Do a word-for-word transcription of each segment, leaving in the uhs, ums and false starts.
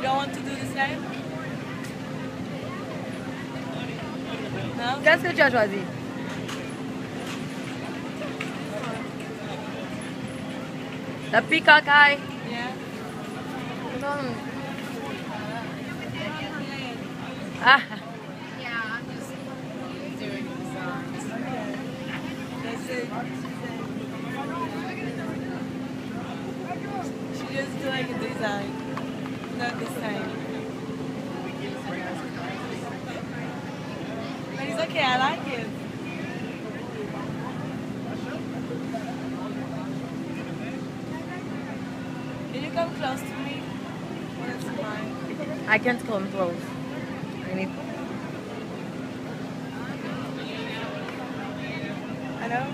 don't want to do the same? Non? Qu'est-ce que tu as choisi? Le peacock eye. Yeah. Non. Ah. Yeah, I'm just doing the designs. That's it. She just doing a design, not the same. But it's okay, I like it. Can you come close to me? That's mine. I can't come close. I need. Hello?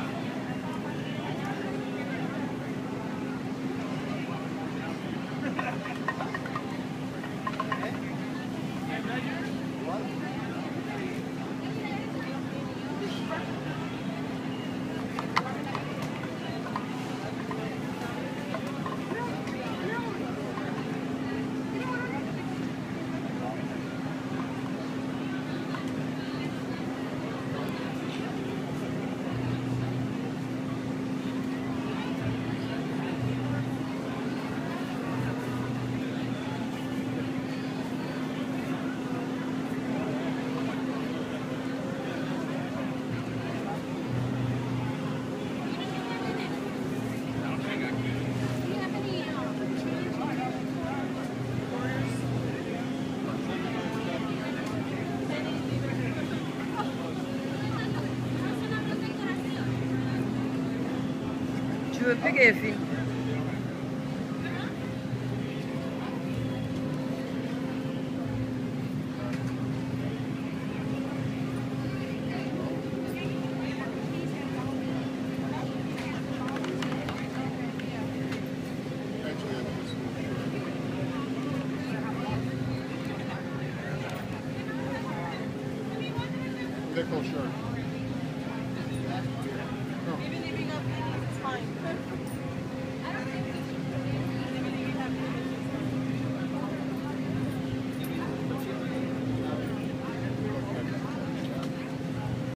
Tu veux plus que les filles? Nickel shirt.